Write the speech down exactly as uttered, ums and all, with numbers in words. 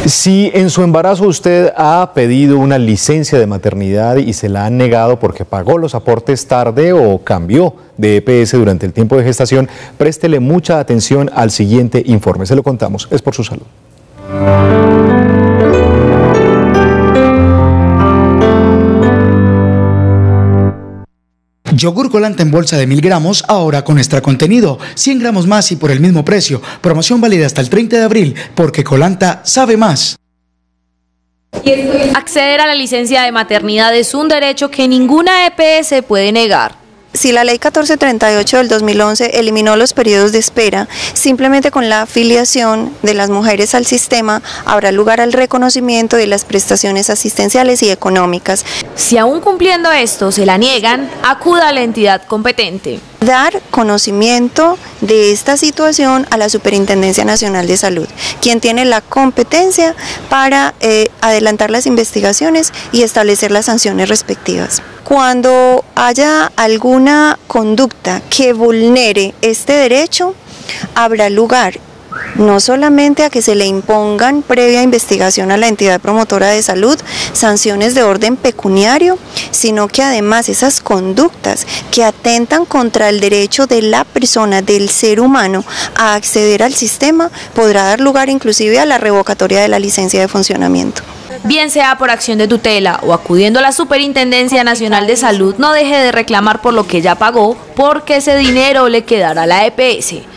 Si en su embarazo usted ha pedido una licencia de maternidad y se la han negado porque pagó los aportes tarde o cambió de E P S durante el tiempo de gestación, préstele mucha atención al siguiente informe. Se lo contamos, es por su salud. Yogur Colanta en bolsa de mil gramos, ahora con extra contenido, cien gramos más y por el mismo precio. Promoción válida hasta el treinta de abril, porque Colanta sabe más. Acceder a la licencia de maternidad es un derecho que ninguna E P S puede negar. Si la ley catorce treinta y ocho del dos mil once eliminó los periodos de espera, simplemente con la afiliación de las mujeres al sistema habrá lugar al reconocimiento de las prestaciones asistenciales y económicas. Si aún cumpliendo esto se la niegan, acuda a la entidad competente. Dar conocimiento de esta situación a la Superintendencia Nacional de Salud, quien tiene la competencia para eh, adelantar las investigaciones y establecer las sanciones respectivas. Cuando haya alguna conducta que vulnere este derecho, habrá lugar no solamente a que se le impongan previa investigación a la entidad promotora de salud sanciones de orden pecuniario, sino que además esas conductas que atentan contra el derecho de la persona, del ser humano, a acceder al sistema, podrá dar lugar inclusive a la revocatoria de la licencia de funcionamiento. Bien sea por acción de tutela o acudiendo a la Superintendencia Nacional de Salud, no deje de reclamar por lo que ya pagó, porque ese dinero le quedará a la E P S.